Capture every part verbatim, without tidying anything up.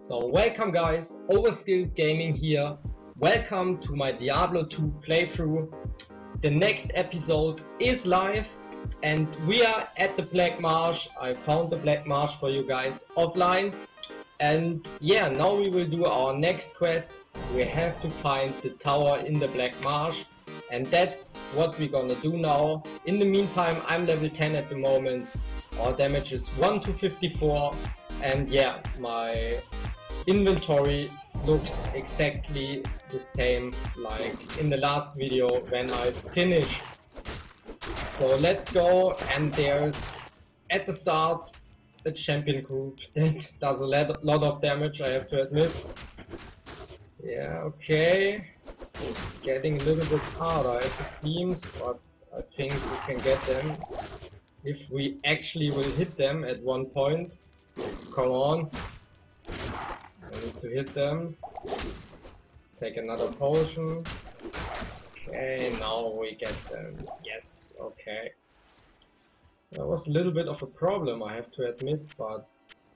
So welcome guys, Overskilled Gaming here. Welcome to my Diablo two playthrough. The next episode is live and we are at the Black Marsh. I found the Black Marsh for you guys offline. And yeah, now we will do our next quest. We have to find the tower in the Black Marsh. And that's what we're gonna do now. In the meantime, I'm level ten at the moment. Our damage is one to fifty-four. And yeah, my inventory looks exactly the same like in the last video when I finished. So let's go, and there's at the start a champion group that does a lot of damage, I have to admit. Yeah, okay, it's getting a little bit harder as it seems, but I think we can get them if we actually will hit them at one point. Come on. I need to hit them. Let's take another potion. Okay, now we get them. Yes, okay. That was a little bit of a problem, I have to admit, but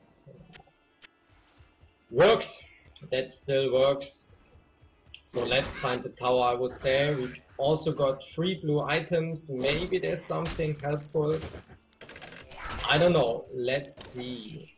works. That still works. So let's find the tower, I would say. We also got three blue items. Maybe there's something helpful. I don't know. Let's see.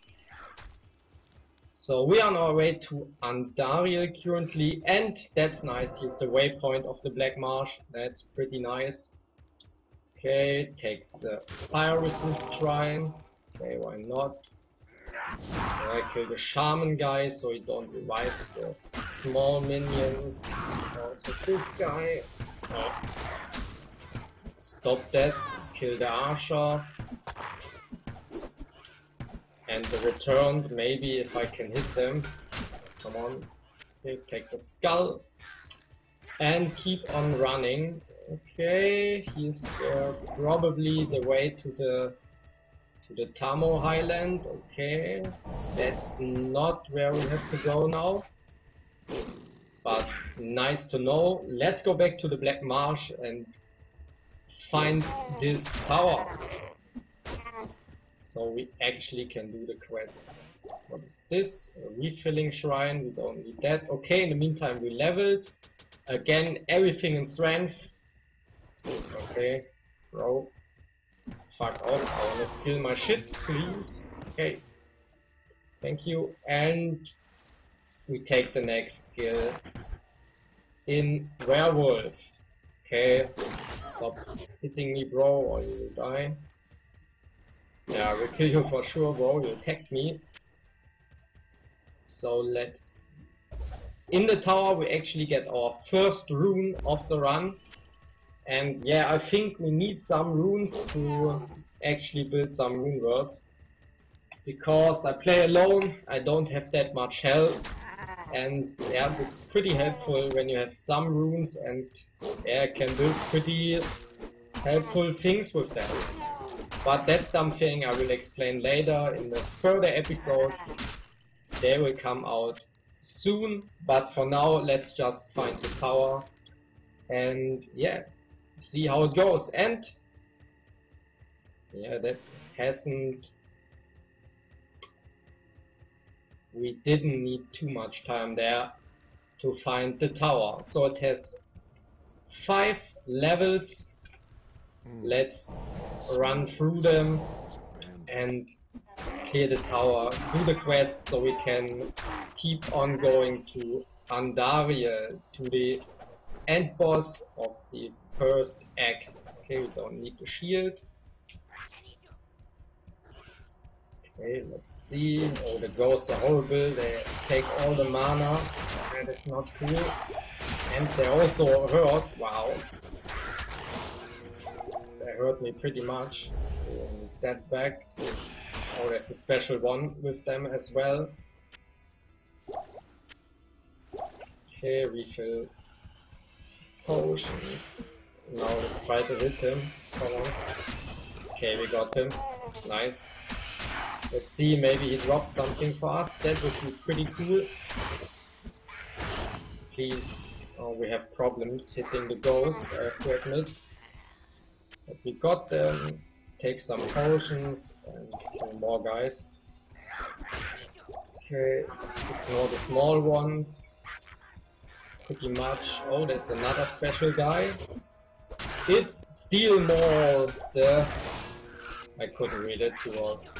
So we are on our way to Andariel currently, and that's nice. Here's the waypoint of the Black Marsh. That's pretty nice. Okay, take the fire resist shrine. Okay, why not? I kill the shaman guy so he don't revive the small minions. Also this guy. Oh. Stop that. Kill the archer. And the returned, maybe if I can hit them. Come on. Okay, take the skull. And keep on running. Okay, he's uh, probably the way to the to the Tamo Highland. Okay, that's not where we have to go now. But nice to know. Let's go back to the Black Marsh and find this tower. So we actually can do the quest. What is this? A refilling shrine, we don't need that. Okay, in the meantime we leveled. Again, everything in strength. Okay, bro. Fuck off, I wanna skill my shit, please. Okay. Thank you. And we take the next skill in Werewolf. Okay, stop hitting me, bro, or you will die. Yeah, I will kill you for sure, bro. You attacked me. So let's... In the tower we actually get our first rune of the run. And yeah, I think we need some runes to actually build some rune words. Because I play alone, I don't have that much health. And yeah, it's pretty helpful when you have some runes, and yeah, can build pretty helpful things with them. But that's something I will explain later in the further episodes. They will come out soon, but for now let's just find the tower and yeah, see how it goes. And yeah, that hasn't... We didn't need too much time there to find the tower. So it has five levels. Let's run through them and clear the tower, do the quest so we can keep on going to Andariel, to the end boss of the first act. Okay, we don't need the shield. Okay, let's see. Oh, the ghosts are horrible, they take all the mana, that is not cool. And they also hurt, wow. They hurt me pretty much. Putting that back. Oh, there's a special one with them as well. Okay, refill potions. Now let's try to hit him. Come on. Okay, we got him. Nice. Let's see, maybe he dropped something for us. That would be pretty cool. Please. Oh, we have problems hitting the ghosts, I have to admit. But we got them. Take some potions and kill more guys. Okay, ignore the small ones. Pretty much. Oh, there's another special guy. It's Steel Maul. The I couldn't read it. He was.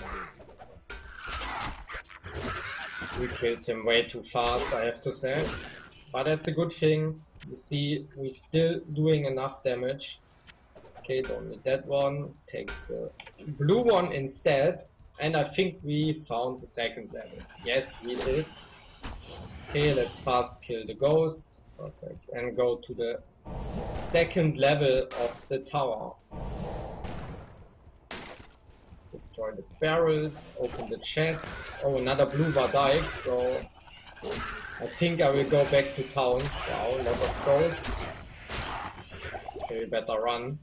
We killed him way too fast, I have to say. But that's a good thing. You see, we're still doing enough damage. Okay, don't need that one. Take the blue one instead. And I think we found the second level. Yes, we did. Okay, let's fast kill the ghosts. Perfect. And go to the second level of the tower. Destroy the barrels, open the chest. Oh, another blue Vardike, so I think I will go back to town. Wow, a lot of ghosts. Okay, we better run.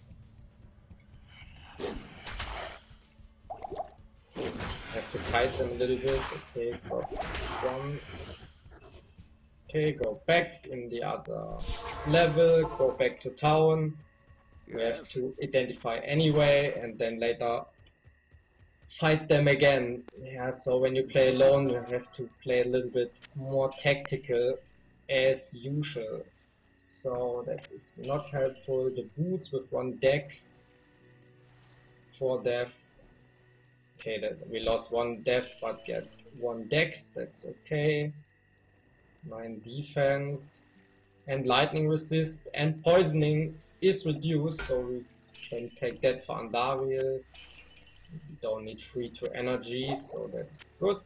Have to kite them a little bit. Okay, got one. Okay, go back in the other level, go back to town. We have to identify anyway, and then later fight them again. Yeah, so when you play alone, you have to play a little bit more tactical as usual. So that is not helpful. The boots with one dex, four death. Okay, that we lost one death but get one dex, that's okay. nine defense. And lightning resist and poisoning is reduced, so we can take that for Andariel. We don't need free to energy, so that's good.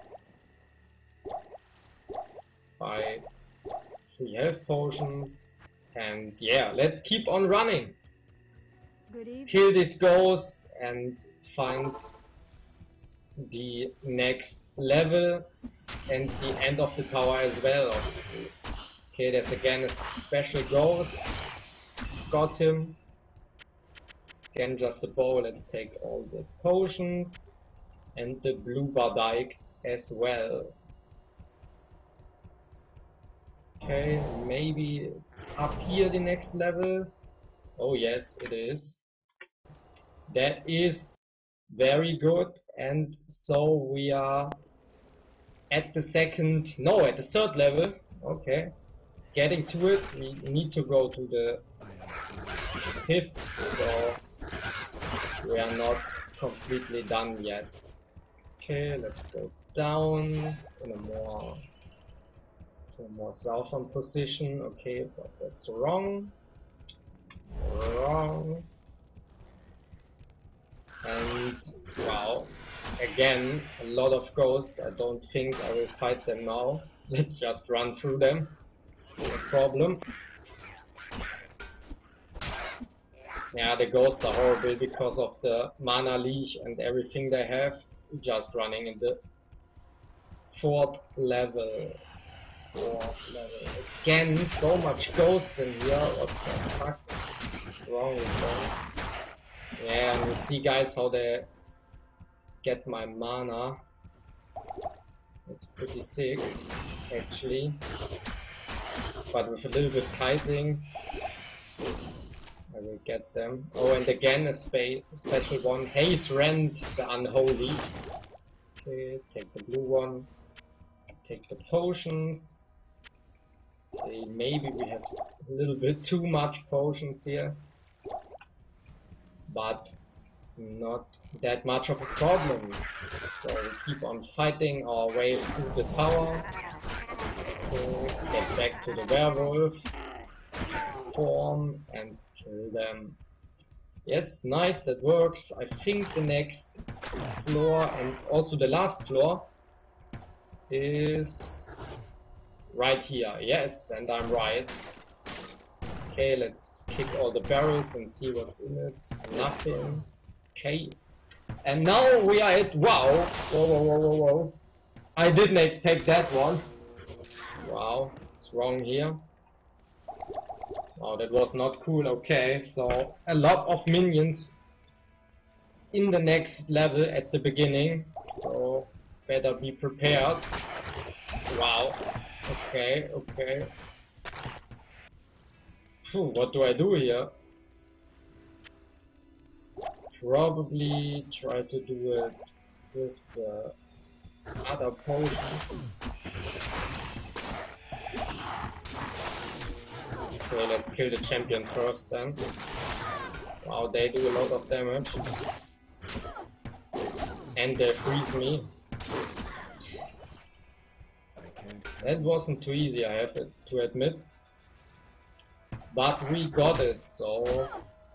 Buy three health potions, and yeah, let's keep on running. Good evening. Kill these ghosts and find the next level and the end of the tower as well, obviously. Okay, there's again a special ghost. Got him. Again, just the bow. Let's take all the potions and the blue Vardike as well. Okay, maybe it's up here the next level. Oh yes, it is. That is very good, and so we are at the second, no, at the third level. Okay, getting to it, we need to go to the fifth, so we are not completely done yet. Okay, let's go down in a more, to a more southern position. Okay, but that's wrong. Wrong. And wow, again a lot of ghosts. I don't think I will fight them now. Let's just run through them, no problem. Yeah, the ghosts are horrible because of the mana leech and everything they have. Just running in the fourth level. Fourth level. Again, so much ghosts in here. What the fuck is wrong with them? Yeah, and you see guys how they get my mana. It's pretty sick, actually. But with a little bit kiting, I will get them. Oh, and again a spa special one. Haze Rend, the Unholy. Okay, take the blue one. Take the potions. Okay, maybe we have a little bit too much potions here. But not that much of a problem. So we keep on fighting our way through the tower. Okay, get back to the werewolf form and kill them. Yes, nice, that works. I think the next floor and also the last floor is right here. Yes, and I'm right. Okay, let's kick all the barrels and see what's in it. Nothing. Okay. And now we are at... Wow! Whoa, whoa, whoa, whoa, whoa. I didn't expect that one. Wow. What's wrong here? Wow, that was not cool. Okay, so a lot of minions in the next level at the beginning. So better be prepared. Wow. Okay, okay. Phew, what do I do here? Probably try to do it with the other potions. Okay, let's kill the champion first then. Wow, they do a lot of damage. And they freeze me. That wasn't too easy, I have to admit. But we got it, so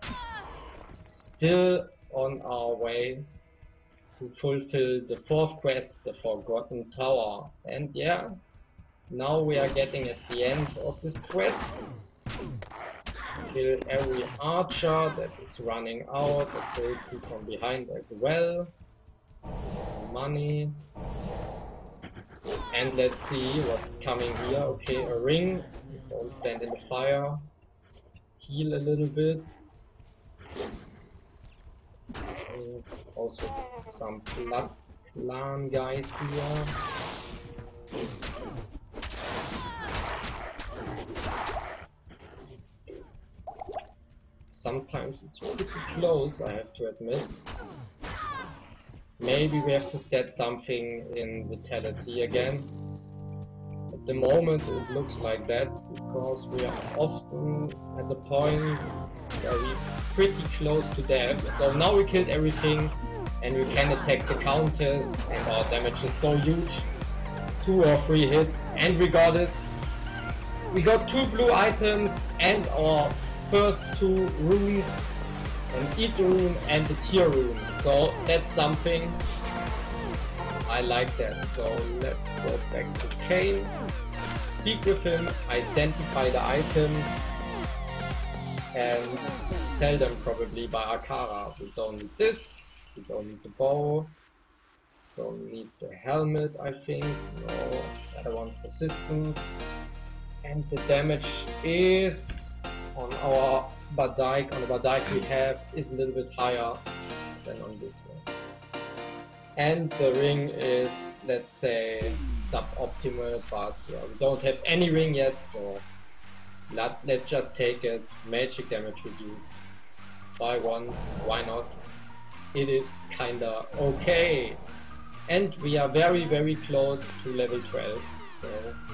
still on our way to fulfill the fourth quest, the Forgotten Tower. And yeah, now we are getting at the end of this quest. Kill every archer that is running out, ability from behind as well. Money. And let's see what's coming here. Okay, a ring. Don't stand in the fire. Heal a little bit. And also some Blood Clan guys here. Sometimes it's pretty close, I have to admit. Maybe we have to stat something in Vitality again. At the moment it looks like that, because we are often at the point where we're pretty close to death. So now we killed everything and we can attack the counters, and our damage is so huge. Two or three hits and we got it. We got two blue items and our first two runes, an Eat rune and a Tear rune, so that's something. I like that. So let's go back to Kain, speak with him, identify the items and sell them probably by Akara. We don't need this, we don't need the bow, don't need the helmet I think, no, the other one's resistance. And the damage is on our Bardyke, on the Bardyke we have, is a little bit higher than on this one. And the ring is, let's say, suboptimal, but yeah, we don't have any ring yet, so let, let's just take it. Magic damage reduced by one, why not? It is kinda okay. And we are very very close to level twelve, so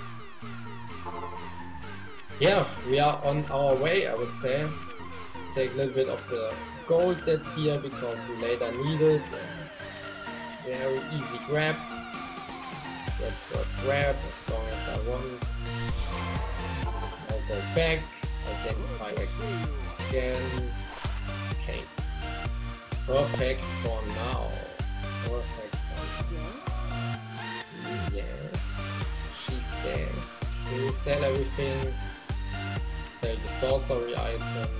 yeah, we are on our way, I would say. Take a little bit of the gold that's here because we later need it. It's very easy grab. Grab for grab as long as I want. I'll go back, identify again. Okay. Perfect for now. Perfect for now. Yes. She says. We will sell everything. Sell the sorcery item.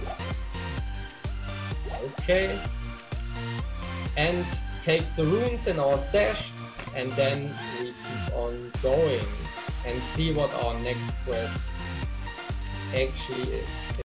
Okay. And take the runes in our stash, and then we keep on going and see what our next quest actually is.